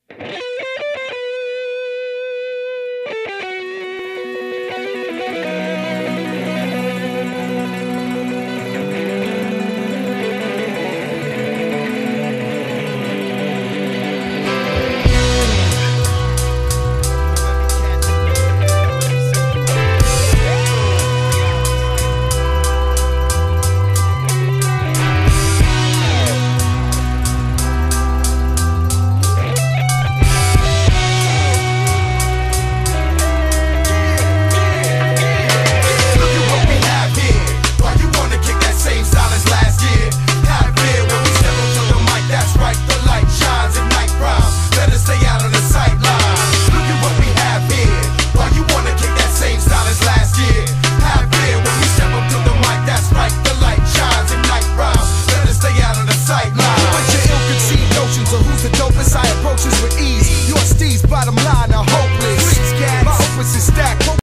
But your ill-conceived notions of who's the dopest, I approach this with ease.